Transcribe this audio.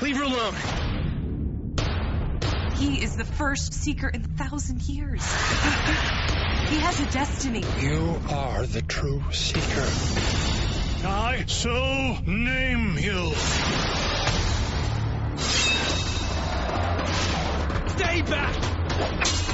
Leave her alone. He is the first seeker in 1,000 years. He has a destiny. You are the true seeker. I so name you. Stay back!